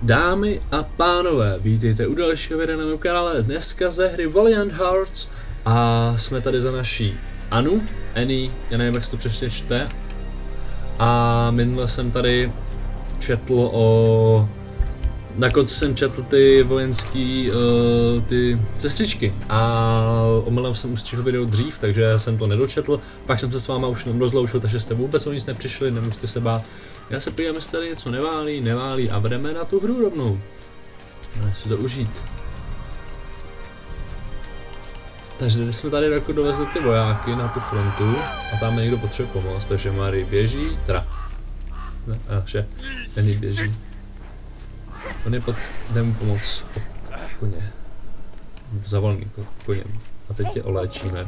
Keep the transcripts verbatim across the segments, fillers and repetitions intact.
Dámy a pánové, vítejte u dalšího videa na mém kanále, dneska ze hry Valiant Hearts a jsme tady za naší Anu, Annie, já nevím jak se to přesně čte. A minule jsem tady četl o... Na konci jsem četl ty vojenský, uh, ty sestřičky a omylem jsem ustřihl video dřív, takže jsem to nedočetl, pak jsem se s váma už rozloučil, takže jste vůbec o nic nepřišli, nemusíte se bát. Já se podívám, jestli tady něco neválí, neválí a vedeme na tu hru rovnou. Můžeme si to užít. Takže když jsme tady jako dovezli ty vojáky na tu frontu a tam někdo potřebuje pomoct, takže Marie běží, teda, ne, že Annie běží. On je pod, jde mu pomoct koně, zavolný koněm a teď je oléčíme.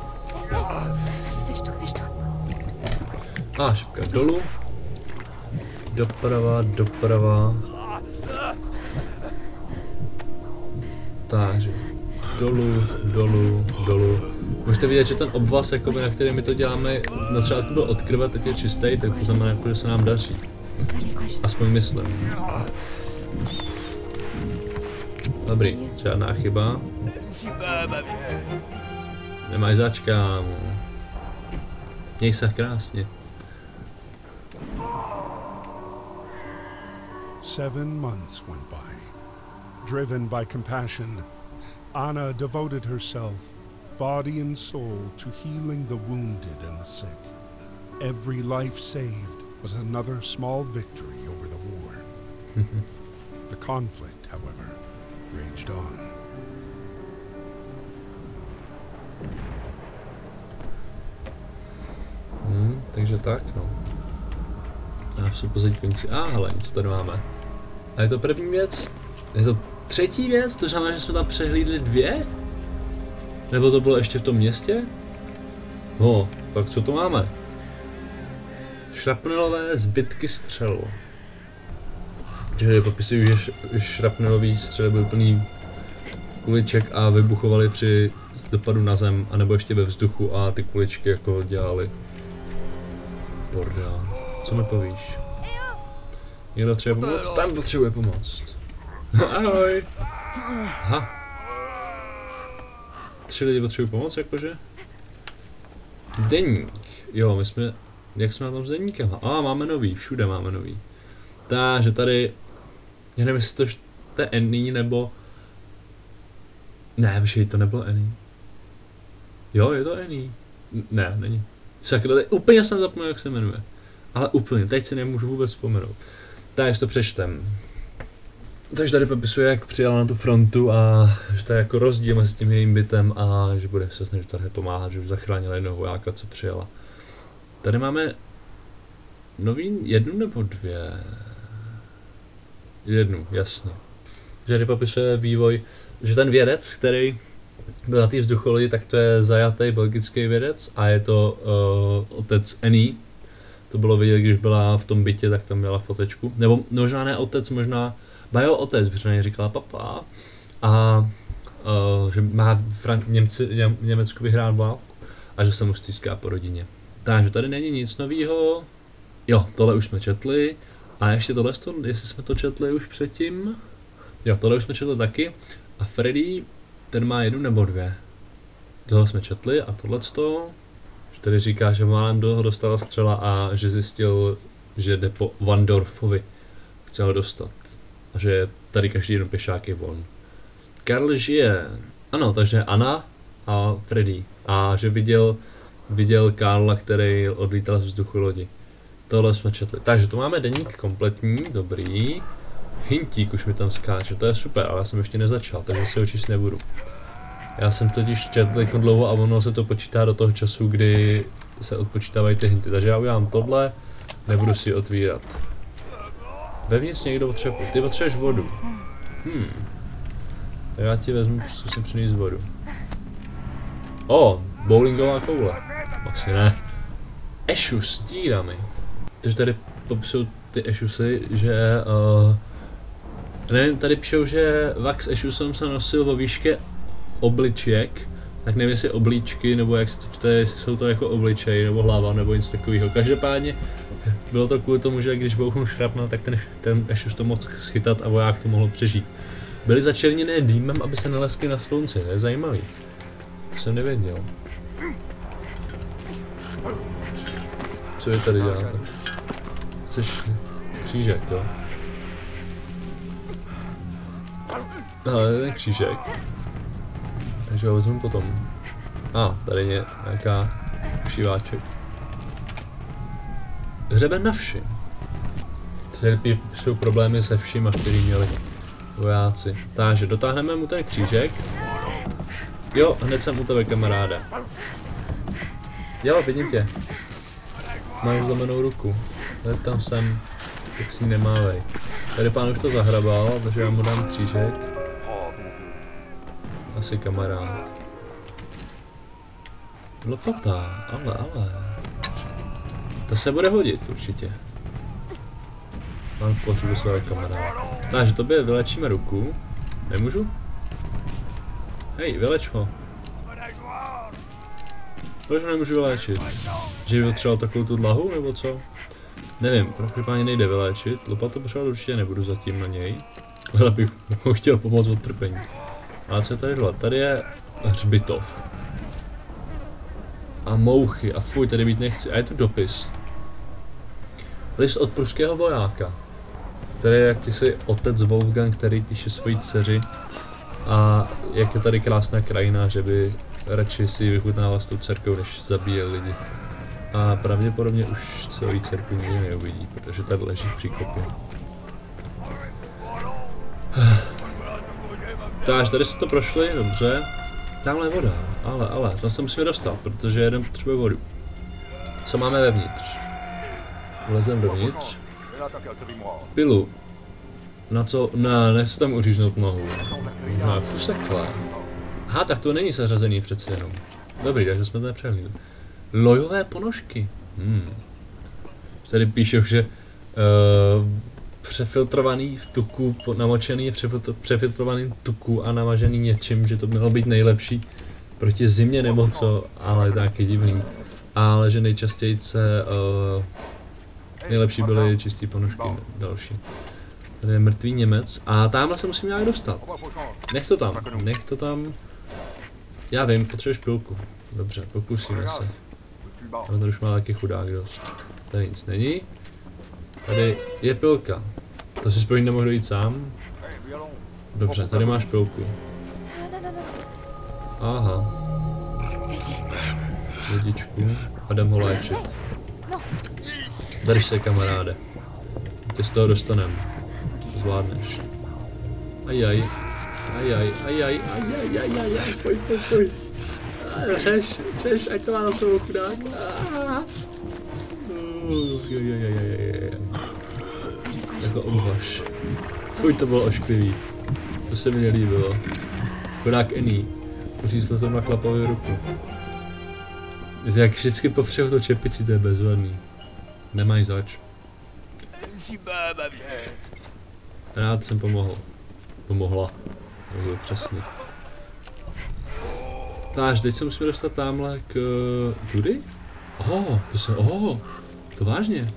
A šipka dolů, doprava, doprava, takže dolů, dolů, dolů. Můžete vidět, že ten obvaz, jakoby, na který my to děláme, na třeba to byl od krve, teď je čistý, tak to znamená, že se nám daří. Aspoň myslím. Dobrý, žádná chyba. Nemáš zač, kámo. Měj se krásně. Seven months went by. Driven by compassion, Anna devoted herself, body and soul, to healing the wounded and the sick. Every life saved was another small victory over the war. The conflict, however, raged on. Hmm, takže tak, no. Já se pozadí konci. A hele, něco tady máme. A je to první věc? Je to třetí věc? To znamená, že jsme tam přehlídli dvě? Nebo to bylo ještě v tom městě? No, tak co to máme? Šrapnelové zbytky střel. Že popisují, že šrapnelový střely byly plný kuliček a vybuchovaly při dopadu na zem, anebo ještě ve vzduchu a ty kuličky jako dělaly bordel. Co mi povíš? Někdo potřebuje pomoct? Tam potřebuje pomoct. Ahoj! Aha. Tři lidi potřebují pomoct, jakože? Deník. Jo, my jsme... Jak jsme na tom s deníkem? A ah, máme nový, všude máme nový. Takže tady... Já nevím, jestli to, to je Annie, nebo... Ne, počkej, to nebylo Annie. Jo, je to Annie. Ne, není. Sakra, tady úplně jsem zapomněl, jak se jmenuje. Ale úplně, teď si nemůžu vůbec vzpomenout. Takže to přečtem. Takže tady popisuje, jak přijela na tu frontu a že to je jako rozdíl mezi tím jejím bytem a že bude se snažit tady pomáhat, že už zachránila jednoho vojáka, co přijela. Tady máme nový jednu nebo dvě? Jednu, jasně. Že tady popisuje vývoj, že ten vědec, který byl na té vzducholodi, tak to je zajatý belgický vědec a je to uh, otec Annie. To bylo vidět, když byla v tom bytě, tak tam měla fotečku. Nebo možná ne otec, možná Bajo otec, protože na něj říkala papa. A uh, že má Frank, Němci, Ně, Německu vyhrát válku a že se mu stýská po rodině. Takže tady není nic novýho. Jo, tohle už jsme četli. A ještě tohle, jestli jsme to četli už předtím. Jo, tohle už jsme četli taky. A Freddy, ten má jednu nebo dvě. Tohle jsme četli a tohleto. Že tady říká, že málem do ho dostala střela a že zjistil, že jde po Vandorfovi. Chce ho dostat. A že tady každý jeden pěšák je volný. Karl žije. Ano, takže Anna a Freddy. A že viděl, viděl Karla, který odlítal z vzduchu lodi. Tohle jsme četli. Takže to máme deník kompletní, dobrý. Hintík už mi tam skáče, to je super, ale já jsem ještě nezačal, takže si ho číst nebudu. Já jsem totiž četl jako dlouho a ono se to počítá do toho času, kdy se odpočítávají ty hinty. Takže já udělám tohle, nebudu si otvírat. Vevnitř někdo potřebuje. Ty potřebuješ vodu. Hmm. Tak já ti vezmu, zkusím přinést vodu. O, bowlingová koule. Asi ne. Ešus s dírami. Takže tady popisují ty ešusy, že... Uh, nevím, tady píšou, že Vax ešusem se nosil vo výške obliček. Tak nevím, jestli oblíčky, nebo jak se to čte, jestli jsou to jako obličej, nebo hlava, nebo něco takového. Každopádně Bylo to kvůli tomu, že když bouchnu šrapnel, tak ten, ten Ashes to mohl schytat a voják to mohl přežít. Byly začerněné dýmem, aby se naleskly na slunci, to je zajímavý. To jsem nevěděl. Co je tady děláte? Chceš křížek, jo? Ale ten křížek. Takže ho vezmu potom. A, ah, tady je nějaká všíváček. Hřeben na vši. Tady jsou problémy se všima, který měli vojáci. Takže dotáhneme mu ten křížek. Jo, hned jsem u tebe, kamaráda. Jo, vidím tě. Máš zlomenou ruku. Tady tam jsem, tak si nemávej. Tady pán už to zahrabal, takže já mu dám křížek. Asi kamarád. Lopata, ale, ale. To se bude hodit určitě. Mám potřebu svého kamaráda. Takže tobě vylečíme ruku. Nemůžu? Hej, vyleč ho. Proč ho nemůžu vyléčit? Že by potřeboval takovou tu dlahu, nebo co? Nevím, proč páně nejde vyléčit. Lopatu potřebovat určitě nebudu zatím na něj. Ale bych mu chtěl pomoct od trpení. Ale co je tady dole? Tady je hřbitov. A mouchy, a fuj, tady být nechci. A je tu dopis. List od pruského vojáka. Tady je jakýsi otec Wolfgang, který píše svojí dceři. A jak je tady krásná krajina, že by radši si vychutnával s tou dcerkou, než zabíjel lidi. A pravděpodobně už celý dcerku nikdy neuvidí, protože tady leží v příkopě. Takže tady jsme to prošli, dobře. Tamhle je voda, ale, ale, tam se musíme dostat, protože jeden potřebuje vodu. Co máme vevnitř? Vlezem dovnitř. Pilu. Na co? Ne, nechci tam uříznout nohu. No, už takhle. Aha, tak to není zařazený přece jenom. Dobrý, takže jsme to nepřehlídli. Lojové ponožky. Hmm. Tady píše, že uh, přefiltrovaný v tuku, namočený přefiltr, přefiltrovaný tuku a namažený něčím, že to mělo být nejlepší proti zimě nebo co, ale taky divný. Ale že nejčastěji se uh, nejlepší byly čistý ponožky další. Tady je mrtvý Němec a tamhle se musím nějak dostat. Nech to tam, nech to tam. Já vím, potřebuješ pilku. Dobře, pokusíme se. Ale tady už má taky chudák dost. Tady nic není. Tady je pilka. To si spojím nemohl dojít sám. Dobře, tady máš pilku. Aha. Lidičku. A jdem ho léčit. Drž se, kamaráde. Tě z toho dostanem. Zvládneš. Ajaj. Ajaj, ajaj, ajaj, ajaj, ajaj, pojď, pojď, pojď. Řeš, řeš, ať to má na svou chudák. Jako obvaž. Fuj, to bylo ošklivý. To se mi nelíbilo. Chudák Annie. Uřízl jsem na chlapovi ruku. Jak vždycky popřeju tu čepici, to je bezvadný. Nemáš zač. Rád jsem pomohl. Pomohla. To bylo přesně. Takže teď se musíme dostat tamhle k... tudy? Oh, to se... Oh, to vážně.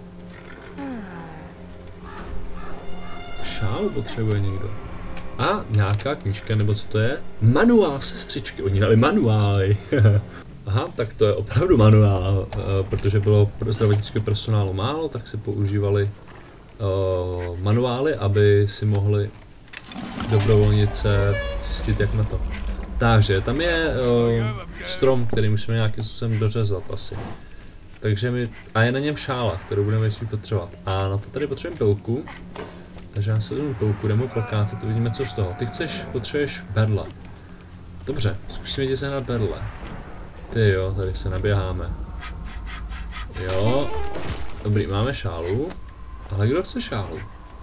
Šál potřebuje někdo. A nějaká knížka, nebo co to je? Manuál sestřičky, oni dali manuály. Aha, tak to je opravdu manuál, protože bylo pro zdravotnického personálu málo, tak se používali uh, manuály, aby si mohli dobrovolnice zjistit, jak na to. Takže tam je uh, strom, který musíme nějakým způsobem dořezat asi. Takže mi... A je na něm šála, kterou budeme ještě potřebovat. A na to tady potřebujeme pilku. Takže já se vezmu pilku, jdeme prokácet, uvidíme co z toho. Ty chceš, potřebuješ berle. Dobře, zkusíme ti sehnat berle. Ty jo, tady se naběháme. Jo. Dobrý, máme šálu. Ale kdo chce šálu?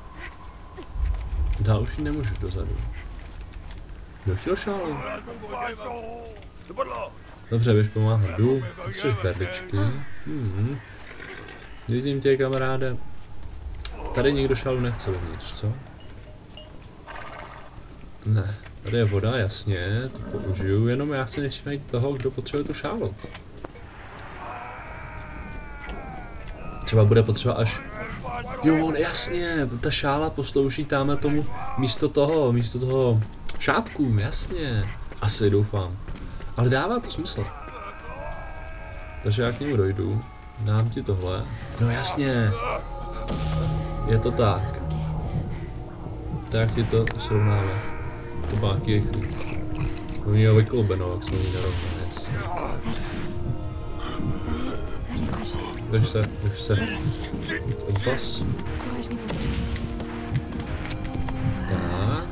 Dál už ji nemůžu dozadu. Kdo chtěl šálu? Dobře, běž pomáhat, jdu. Chceš berličky. Hmm. Vidím tě, kamaráde. Tady nikdo šálu nechce vevnitř, co? Ne. Tady je voda, jasně, to použiju, jenom já chci nejdřív najít toho, kdo potřebuje tu šálu. Třeba bude potřeba až... Jo, jasně, ta šála poslouží tamhle tomu místo toho, místo toho šátku, jasně. Asi doufám. Ale dává to smysl. Takže já k němu dojdu, dám ti tohle. No jasně. Je to tak. Tak ti to srovnáme. To báky je chlíp. To mě ho vyklobeno, jak se mi nerovná, jasně. Drž se, drž se. Kompas. Tak.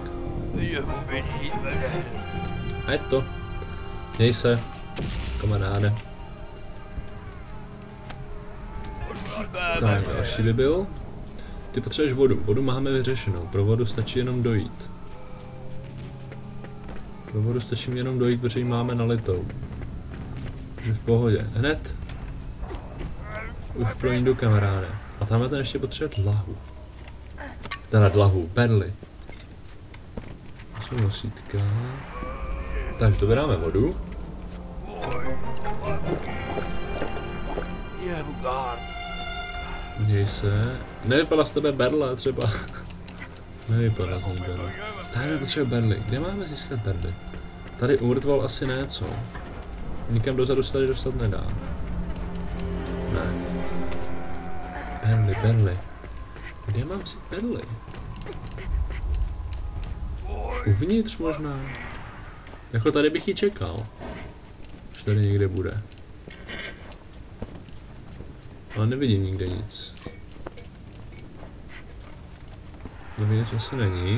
A je to. Měj se, kamaráde. Tak, další by byl. Ty potřebuješ vodu. Vodu máme vyřešenou. Pro vodu stačí jenom dojít. Pro vodu stačí jenom dojít, protože ji máme nalitou. Už v pohodě. Hned. Už pro ní jdu, kamaráde. A tamhle ten ještě potřebuje dlahu. Teda dlahu, perly. To jsou nosítka. Takže doberáme vodu. Děj se. Nevypadá z tebe berle třeba. Nevypadá z ní berle. Tady potřebuje berly. Kde máme získat berly? Tady umrtval asi ne, co? Nikam dozadu se tady dostat nedá. Ne. Berly, berly. Kde mám si berly? Uvnitř možná. Jako tady bych ji čekal. Že tady někde bude. Ale nevidím nikde nic. Dovnitř asi není.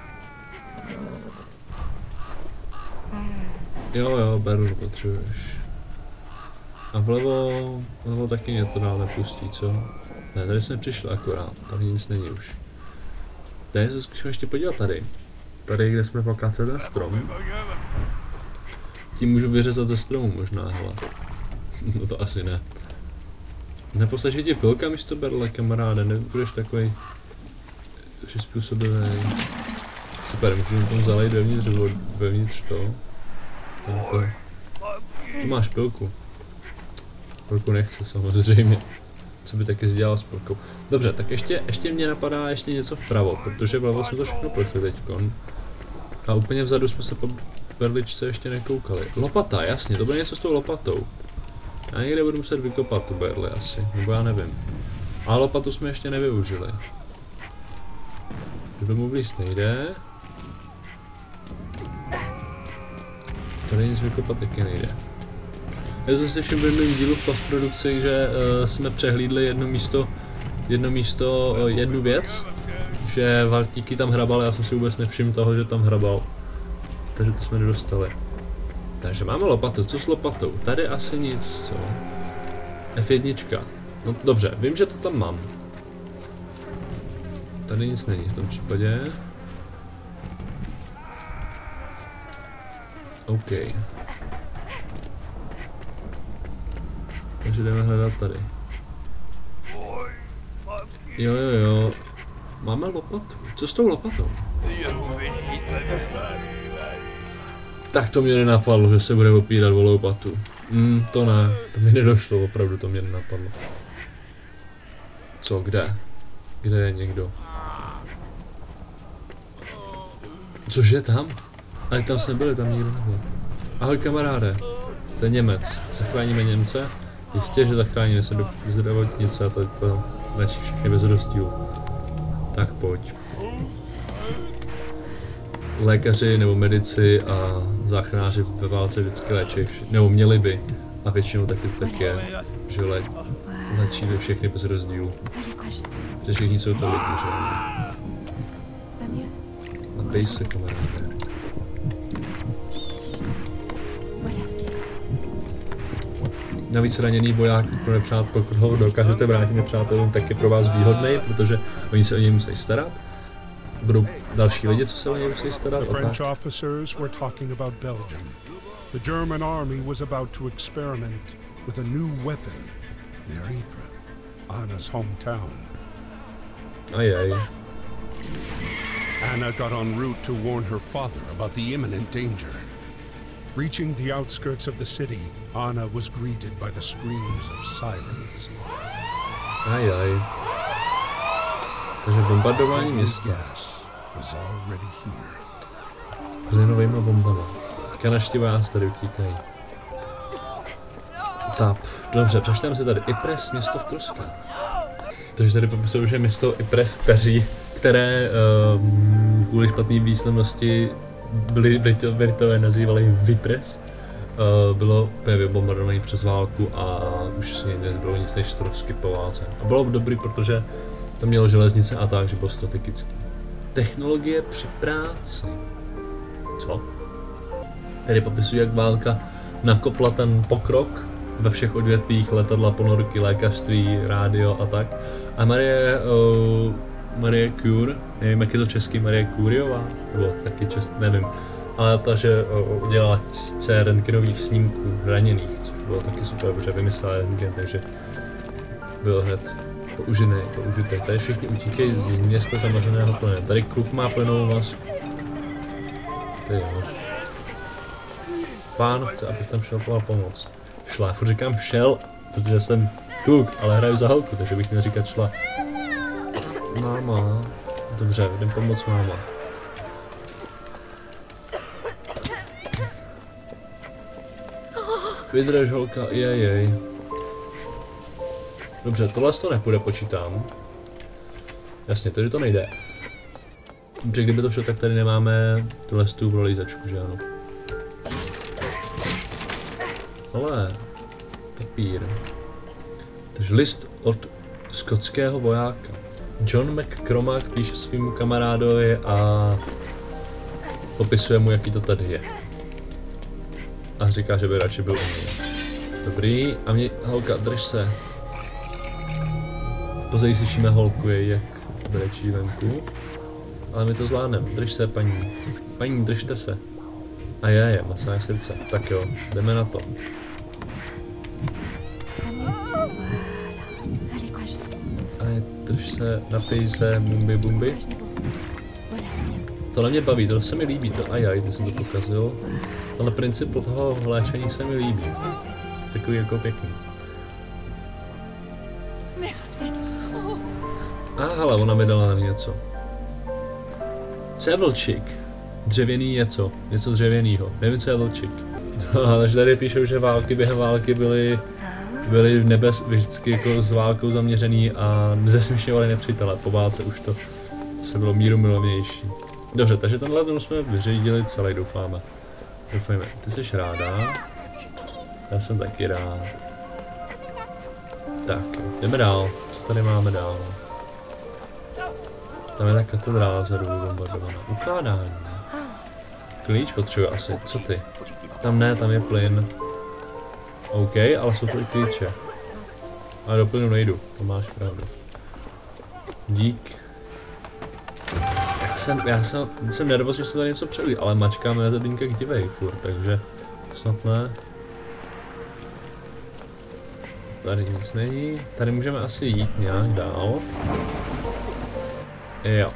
Jo jo, berlu potřebuješ. A vlevo, vlevo taky mě to dál nepustí, co? Ne, tady jsem přišel akorát, tady nic není už. Tady se zkusím ještě podívat tady. Tady, kde jsme pokáceli ten strom. Tím můžu vyřezat ze stromu možná, hele. No to asi ne. Nepostačí ti pilka místo berle, kamaráde, nebudeš takový přizpůsobivý. Super, můžu tam zalejt vevnitř, vevnitř to. Tento. Tu máš pilku. Pilku nechce samozřejmě. Co by taky dělal s pilkou. Dobře, tak ještě, ještě mě napadá ještě něco vpravo, protože vlevo jsme to všechno prošli teďkon. A úplně vzadu jsme se po berličce ještě nekoukali. Lopata, jasně, to bude něco s tou lopatou. Já někde budu muset vykopat tu berli asi, nebo já nevím. A lopatu jsme ještě nevyužili. Do domu blíž nejde. Tady nic vykopat taky nejde. Já jsem si všiml v jednom dílu v postprodukci, že uh, jsme přehlídli jedno místo, jedno místo, uh, jednu věc. Že Valtíky tam hrabal, já jsem si vůbec nevšiml toho, že tam hrabal. Takže to jsme nedostali. Takže máme lopatu, co s lopatou? Tady asi nic, co? F jedna. No dobře, vím, že to tam mám. Tady nic není v tom případě. OK. Takže jdeme hledat tady. Jo, jo, jo. Máme lopatu. Co s tou lopatou? Tak to mě nenapadlo, že se bude opírat o lopatu. Hmm, to ne. To mi nedošlo, opravdu to mě nenapadlo. Co, kde? Kde je někdo? Cože tam? Ale tam jsme byli, tam nikdo nebyl. Ahoj kamaráde. To je Němec. Zachráníme Němce? Jistě, že zachráníme se do zdravotnice a to, to léčí všechny bez rozdílu. Tak pojď. Lékaři nebo medici a záchranáři ve válce vždycky léčí, nebo měli by. A většinou taky tak je, že lé, léčí ve všechny bez rozdílu. Že všichni jsou to lidi, že? Napij se, kamaráde. Navíc raněný voják pro nepřát, pokud ho dokážete vrátit nepřátelům, tak je pro vás výhodný, protože oni se o něj musí starat. Budou další lidi, co se o něj musí starat. The French officers were talking about Belgium. The German army was about to experiment with a new weapon near Ypres, Anna's hometown. Ajaj. Anna got en route to warn her father about the imminent danger. Reaching the outskirts of the city, Anna was greeted by the screams of sirens. Ajaj. Takže bombardování města. Plynovejma bombama. Kanašti vojáci tady utíkají. Tap. Dobře, přečteme si tady Ypres, město v troskách. Takže tady popisují, že město Ypres, kteří, které um, kvůli špatné výslednosti byli Britové nazývali Vypres. Uh, bylo úplně vybombardované přes válku a už si nezbylo nic než trosky po válce. A bylo dobrý, protože to mělo železnice a tak, že bylo strategický. Technologie při práci. Co? Tady popisují, jak válka nakopla ten pokrok ve všech odvětvích, letadla, ponorky, lékařství, rádio a tak. A Marie, uh, Marie Curie, nevím, jak je to český, Marie Curiová, nebo taky český, nevím. Ale ta, že uh, udělala tisíce rentgenových snímků raněných, což bylo taky super, protože vymyslela rentgen, takže byl hned použený, použitý. Tady všichni utíkají z města zamařeného plynem. Tady kluk má plynovou masku. Ty jo. Pán chce, abych tam šel pomoct. Šla, furt říkám šel, protože jsem kluk, ale hraju za holku, takže bych měl říkat šla. Máma. Dobře, jdem pomoct máma. Vydrž holka, jej, jej. Dobře, tohle to nepůjde, počítám. Jasně, tady to nejde. Protože kdyby to šlo, tak tady nemáme tuhle tu prolízačku, že ano. Ale papír. Takže list od skotského vojáka. John McCormack píše svým kamarádovi a popisuje mu, jaký to tady je. A říká, že by radši byl u něj. Dobrý, a mě, holka, drž se. Později slyšíme holku, jej, jak brečí venku. Ale my to zvládneme, drž se, paní. Paní, držte se. A je, je, masáž srdce. Tak jo, jdeme na to. Ale drž se, napij se, mumbi bumbi. Tohle mě baví, to se mi líbí, to ajaj, když jsem to pokazil. Tenhle princip toho léčení se mi líbí. Takový jako pěkný. A hele, ona mi dala něco. Co je vlčík? Dřevěný něco, něco dřevěnýho. Nevím, co je vlčík. No, takže tady píšou, že války během války byly, byly v nebes vždycky jako s válkou zaměřený a zesměšňovali nepřítele. Po válce už to se bylo míru milovnější. Dobře, takže tenhle ten jsme vyřídili celý, doufáme. Doufejme, ty jsi ráda. Já jsem taky rád. Tak, jdeme dál. Co tady máme dál? Tam je ta katedrála vzadu bombardovaná. Ukládání. Klíč potřebuje asi. Co ty? Tam ne, tam je plyn. OK, ale jsou to i klíče. Ale do plynu nejdu, to máš pravdu. Dík. Já jsem, já jsem, jsem nervózní, že se tady něco přelí, ale mačkáme na zadínkách divej furt, takže snad ne. Tady nic není. Tady můžeme asi jít nějak dál. Jo.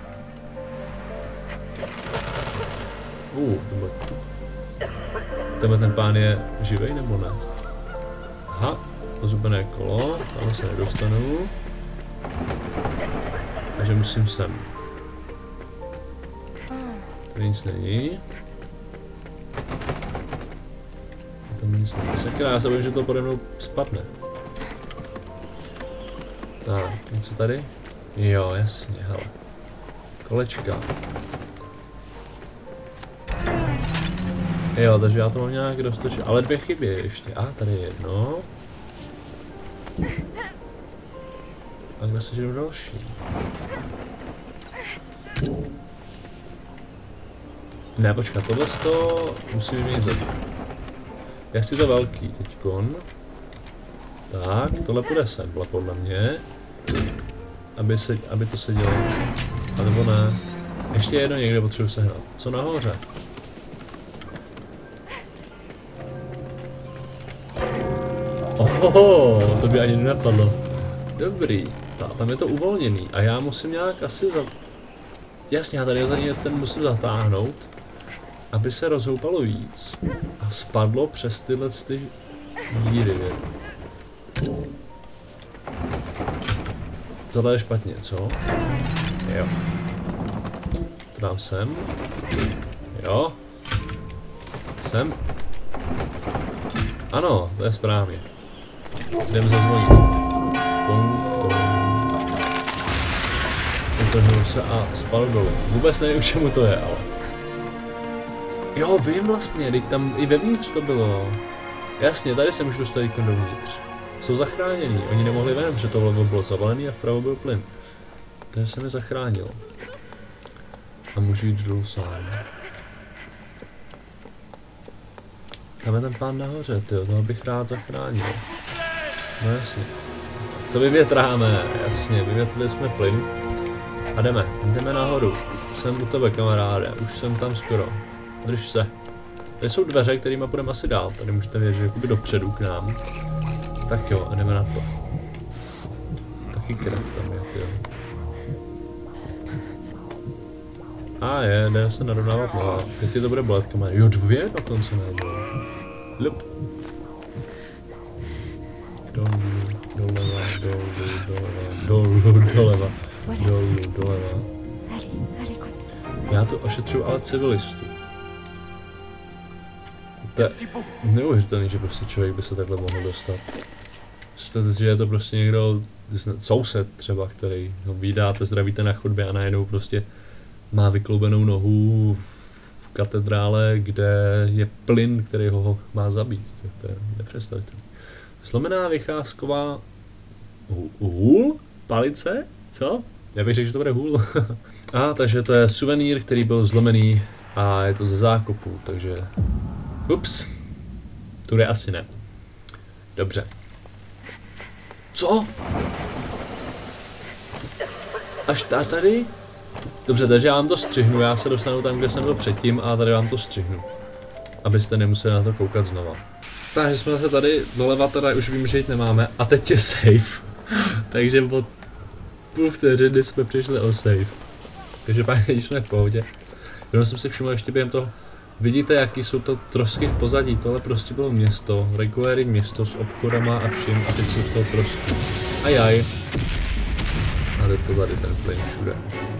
Uh, tenhle ten pán je živej nebo ne? Aha, ozubené kolo, tam se nedostanu. Takže musím sem. Tady nic není. Tam nic není. Sakra, já se bojím, že to pode mnou spadne. Tak, něco tady? Jo, jasně, hele. Kolečka. Jo, takže já to mám nějak dostočit, ale dvě chybí ještě. A tady je jedno. A kde se žijou další? Ne, počkat, tohle to musím vyměnit za to. Já chci to velký teďkon. Tak, tohle půjde sem, podle mě. Aby, se, aby to sedělo. A nebo ne. Ještě jedno někde potřebuji sehnat. Co nahoře? Ohoho, to by ani nenapadlo. Dobrý. Ta, tam je to uvolněný. A já musím nějak asi za... Jasně, já tady za ně ten musím zatáhnout. Aby se rozhoupalo víc. A spadlo přes tyhle ty díry. Tohle je špatně, co? Jo. To dám sem. Jo. Sem. Ano, to je správně. Jdeme zazvonit. Pum, pum. Utrhnul se a spal dolů. Vůbec nevím, čemu to je, ale... Jo, vím vlastně, teď tam i vevnitř to bylo. Jasně, tady se můžu dostat dovnitř. Jsou zachráněný, oni nemohli ven, protože to vlevo bylo zavalený a vpravo byl plyn. Takže jsem je zachránil. A můžu jít dolů sám. Tam je ten pán nahoře, tyjo, toho bych rád zachránil. No jasně. To vyvětráme, jasně, vyvětrili jsme plyn. A jdeme, jdeme nahoru. Jsem u tebe, kamaráde, už jsem tam skoro. Drž se. Tady jsou dveře, kterými půjdeme asi dál. Tady můžete vědět, že jakoby dopředu k nám. Tak jo, a jdeme na to. Taky krev tam je, jo. A je, jde se narovnávat noha. Teď ti to bude bolet, kamaráde. Jo, dvě dokonce nebo. Lup. Dolů, doleva, dolů, doleva, dolů, doleva, dolů, doleva. Já tu ošetřuju ale civilistů. To je neuvěřitelný, že prostě člověk by se takhle mohl dostat. Představte si, že je to prostě někdo, soused třeba, který ho vídáte, zdravíte na chodbě a najednou prostě má vykloubenou nohu v katedrále, kde je plyn, který ho má zabít. To je nepředstavitelné. Slomená vycházková hůl? Palice? Co? Já bych řekl, že to bude hůl. A takže to je suvenýr, který byl zlomený a je to ze zákopu, takže... Ups. Tudy asi ne. Dobře. Co? Až tady? Dobře, takže já vám to střihnu, já se dostanu tam, kde jsem byl předtím a tady vám to střihnu. Abyste nemuseli na to koukat znova. Takže jsme se tady doleva, teda už vím, že jít nemáme a teď je safe. Takže po půl vteřiny jsme přišli o safe. Takže pak jsme v pohodě. Jenom jsem si všiml ještě během toho. Vidíte, jaký jsou to trosky v pozadí, tohle prostě bylo město, regulérní město s obchodama a vším a teď jsou z toho trosky. Ajaj. A teď to tady ten plyn všude.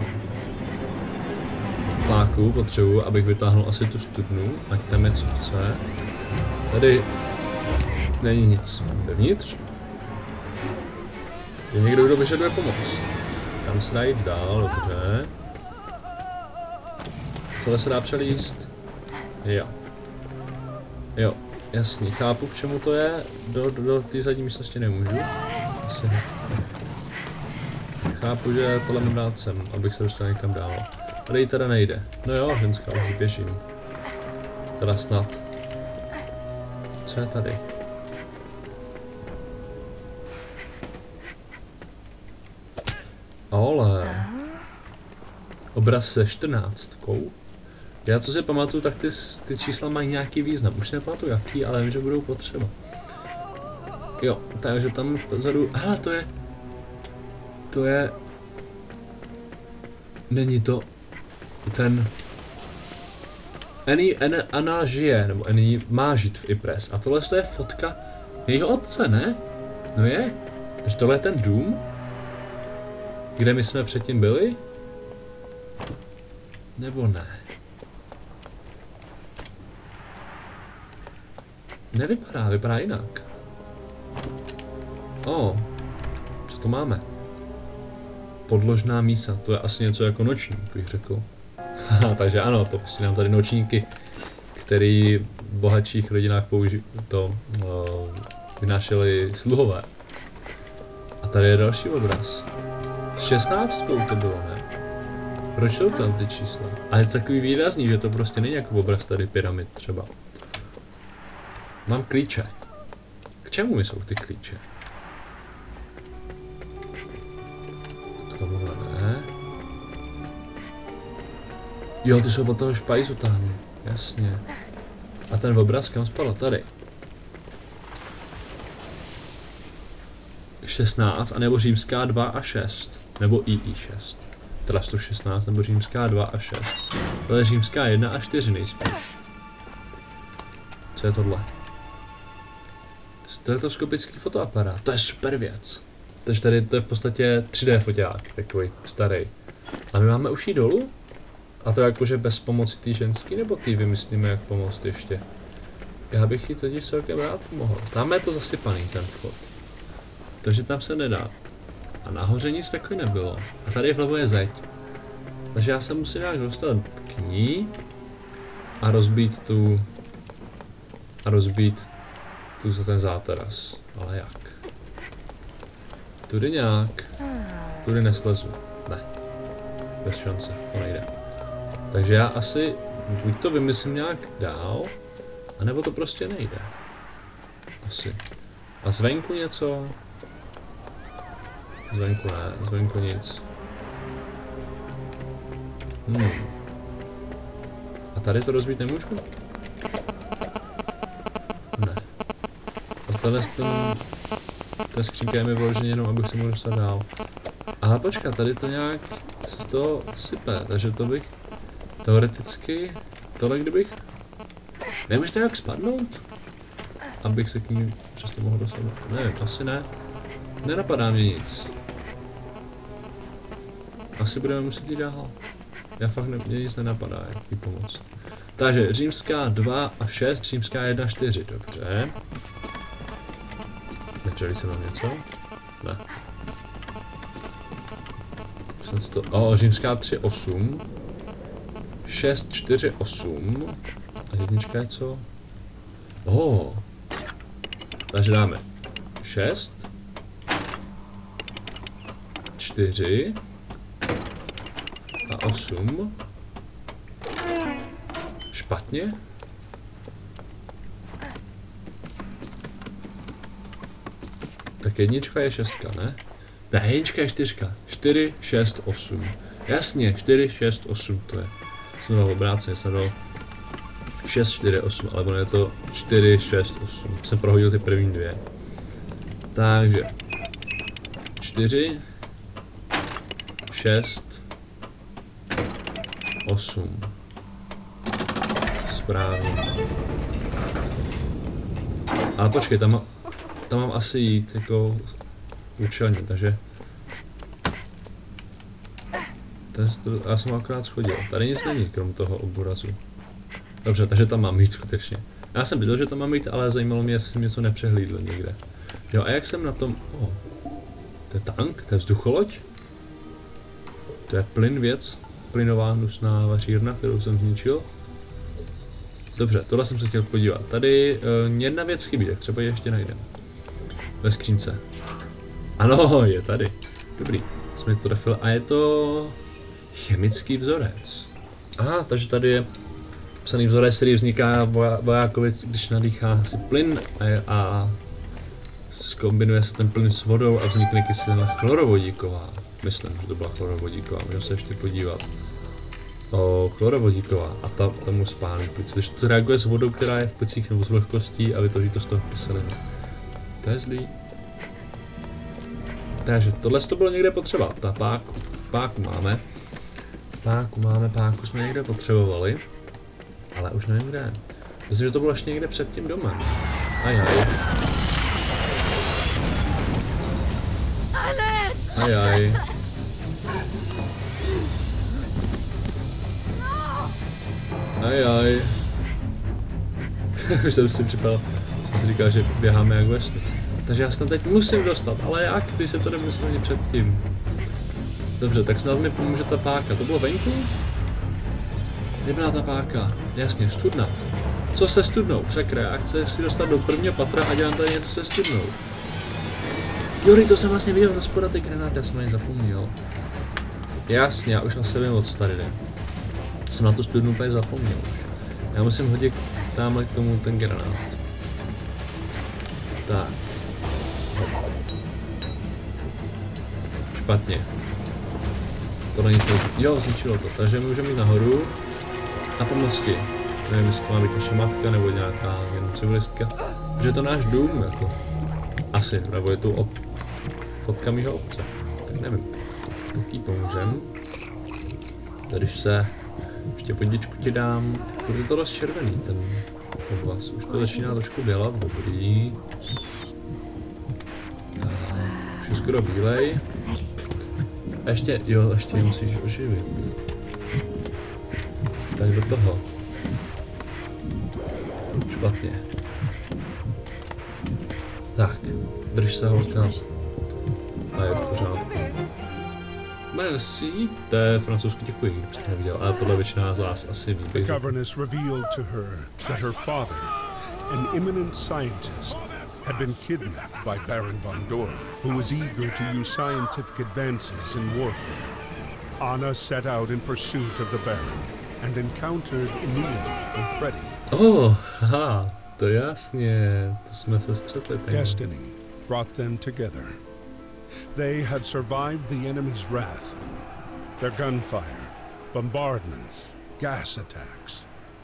Páku potřebuji, abych vytáhnul asi tu studnu, ať tam je co chce. Tady není nic. Vevnitř. Je někdo, kdo vyžaduje pomoc. Tam se dá jít dál, dobře. Tohle se dá přelíst. Jo. Jo, jasný, chápu, k čemu to je. Do, do, do té zadní místnosti nemůžu. Asi ne. Chápu, že tohle mám dát sem, abych se dostal někam dál. Tady teda nejde. No jo, ženská, už běžím. Teda snad. Co je tady? Ale. Obraz se čtrnáctkou. Já co si pamatuju, tak ty, ty čísla mají nějaký význam. Už si nepamatuju jaký, ale vím, že budou potřeba. Jo, takže tam vzadu... Hele, to je... To je... Není to... Ten... Annie, Anna, Anna žije, nebo Annie má žít v Ypres. A tohle je fotka jejího otce, ne? No je. Takže tohle je ten dům? Kde my jsme předtím byli? Nebo ne? Nevypadá, vypadá jinak. O, co to máme? Podložná mísa, to je asi něco jako nočník, bych řekl. Takže ano, to prostě nám tady nočníky, který v bohatších rodinách použi to uh, vynášeli sluhové. A tady je další obraz. S šestnáctkou to bylo, ne? Proč jsou tam ty čísla? A je takový výrazný, že to prostě není jako obraz tady pyramid třeba. Mám klíče. K čemu mi jsou ty klíče? Tohle ne. Jo, ty jsou od toho špajzu tam. Jasně. A ten obraz kam spadl? Tady. šestnáct, anebo římská dva a šest. Nebo I I šest. Teda sto šestnáct, nebo římská dva a šest. To je římská jedna a čtyři nejspíš. Co je tohle? Stetoskopický fotoaparát. To je super věc. Takže tady to je v podstatě tři dé foťák, takový starý. A my máme už jít dolů? A to jakože bez pomoci té ženský, nebo ty vymyslíme, jak pomoct ještě? Já bych jí totiž celkem rád pomohl. Tam je to zasypaný, ten vchod. Takže tam se nedá. A nahoře nic takový nebylo. A tady vlevo je zeď. Takže já se musím nějak dostat k ní a rozbít tu... A rozbít tu za ten záteras. Ale jak? Tudy nějak. Tudy neslezu. Ne. Bez šance, to nejde. Takže já asi buď to vymyslím nějak dál, anebo to prostě nejde. Asi. A zvenku něco? Zvenku ne, zvenku nic. Hmm. A tady to rozbít nemůžu? Ne. A tady ten... Ta skřínka je mi vloženě jenom, abych se mohl dostat dál. Aha, počkat, tady to nějak se z toho sype, takže to bych... Teoreticky... Tohle kdybych... Nemůžu to nějak spadnout? Abych se k ní přesto mohl dostat. Ne, asi ne. Nenapadá mě nic. Asi budeme muset jít dál. Já fakt ne, mě nic nenapadá, jak jí pomoct. Takže římská dva a šest, římská jedna a čtyři, dobře. Nečeli se nám něco? Ne. Co to? O, římská tři, osm. šest, čtyři, osm. A jednička je co? Oh. Takže dáme šest. čtyři. A osm. Špatně? Tak jednička je šestka, ne? Ne, jednička je čtyřka. čtyři, šest, osm. Jasně, čtyři, šest, osm to je. Jsem dal obráceně, jsem dal šest, čtyři, osm, ale ono je to čtyři, šest, osm. Jsem prohodil ty první dvě. Takže čtyři, šest, osm. Správně. Ale počkej, tam, tam mám asi jít jako účelně, takže... To, já jsem akorát schodil. Tady nic není, krom toho obrazu. Dobře, takže tam mám jít skutečně. Já jsem viděl, že tam mám jít, ale zajímalo mě, jestli jsem něco nepřehlídl někde. Jo, a jak jsem na tom... Oh, to je tank? To je vzducholoď? To je plyn věc. Plynová hnusná vařírna, kterou jsem zničil. Dobře, tohle jsem se chtěl podívat. Tady uh, jedna věc chybí, tak třeba ji ještě najdeme. Ve skřínce. Ano, je tady. Dobrý, jsme to trefili. A je to... chemický vzorec. Aha, takže tady je psaný vzorec, který vzniká vojákovi, když nadýchá si plyn a, a zkombinuje se ten plyn s vodou a vznikne kyselina chlorovodíková. Myslím, že to byla chlorovodíková, můžeme se ještě podívat. O, chlorovodíková a ta, ta mu spálí plice. Takže to reaguje s vodou, která je v plicích nebo s vlhkostí a vytvoří to z toho kyselinu. To je zlý. Takže tohle to bylo někde potřeba. Ta páku, páku máme. Páku máme, páku jsme někde potřebovali. Ale už nevím kde. Myslím, že to bylo ještě někde před tím domem. Ajaj. Ajaj. Ajaj. Už jsem si připadal, jsem si říkal, že běháme jak ve snu. Takže já se tam teď musím dostat, ale jak, když se to nemyslel ani předtím. Dobře, tak snad mi pomůže ta páka. To bylo venku? Kde byla ta páka? Jasně, studna. Co se studnou? Sakra, já chci si dostat do prvního patra a dělám tady něco se studnou. Jory, to jsem vlastně viděl za spoda ty granáty, já jsem na ně zapomněl. Jasně, já už asi vím, o co tady jde. Jsem na tu studnu úplně zapomněl už. Já musím hodit tamhle k tomu ten granát. Tak. Špatně. Tohle nic nezničilo. Jo, zničilo to. Takže můžeme jít nahoru. A pomoci. Nevím, jestli to má být naše matka nebo nějaká jenom civilistka. Protože je to náš dům, jako. Asi, nebo je tu od... fotka mýho otce. Tak nevím. Jaký pomůžem. Když se... Ještě vodičku ti dám. Bude to dost červený, ten oblast. Už to začíná trošku dělat, dobrý. Tak, všechno skoro bílej. A ještě, jo, ještě musíš oživit. Tak do toho. Špatně. Tak, drž se holka. A je v pořádku. Merci, to je francouzsky děkuji, kdyby jste neviděl, ale tohle většina z vás asi ví. The governess revealed to her that her father, an eminent scientist, had been kidnapped by Baron von Dorf, who was eager to use scientific advances in warfare. Anna set out in pursuit of the Baron and encountered Emilia and Freddy. Oh, haha, to jasně, to jsme se střetli. Destiny brought them together. They had survived the enemy's wrath. Their gunfire, bombardments, gas attacks.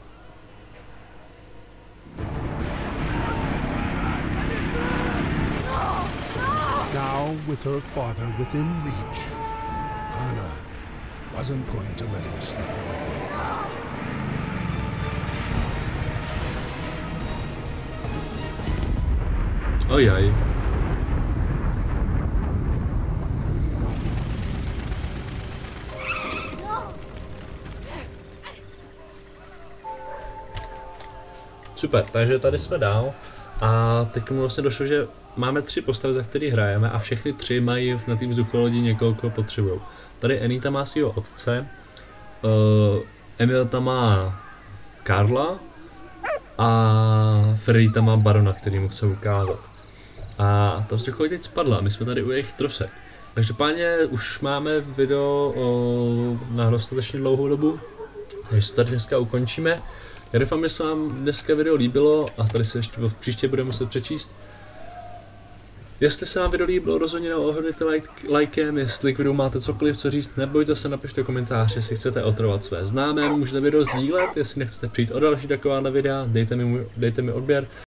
Now, with her father within reach, Anna wasn't going to let him slip away. Ojaj. Super, takže tady jsme dál a teď mi vlastně došlo, že máme tři postavy, za který hrajeme a všechny tři mají na té vzducholodi někoho, koho potřebují. Tady Anita má svého otce, uh, Emil tam má Karla a Freddy tam má Barona, který mu chce ukázat. A ta vzducholod teď spadla, my jsme tady u jejich trosek. Takže páně, už máme video uh, na dostatečně dlouhou dobu, takže to tady dneska ukončíme. Já doufám, že se vám dneska video líbilo a tady se ještě příště budeme muset přečíst. Jestli se vám video líbilo, rozhodně neohodnete like, lajkem, jestli k videu máte cokoliv co říct, nebojte se, napište komentář, jestli chcete otrovat své známé, můžete video sdílet, jestli nechcete přijít o další takováhle videa, dejte mi, dejte mi odběr